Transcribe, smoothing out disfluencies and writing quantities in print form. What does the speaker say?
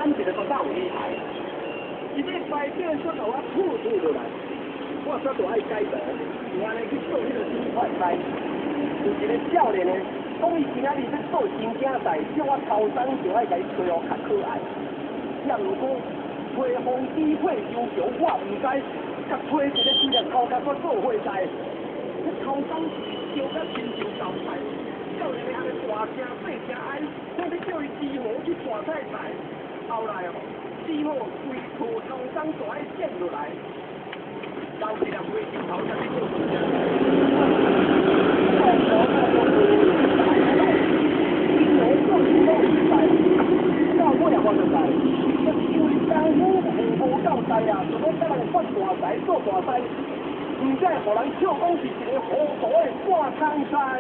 咱一个都够厉害。一个排队说到我吐落来，我说就爱改道，就安尼去做迄个新快赛。有一个少年呢，讲伊今仔日要做真正代，叫我头先就爱甲伊吹哦较可爱。也毋过吹风机会要求我毋知，甲吹一个几粒头壳我做伙在。我头先叫甲亲像豆菜，少年安尼大声细声哀，我要叫伊治好去大菜菜。后来哦，治好规套头先就爱剪落来，留一粒灰头才去做真正。到尾我就知，因为功夫无够大啊，就要甲人发大财做大财，唔知互人笑讲是一个糊涂的挂汤菜。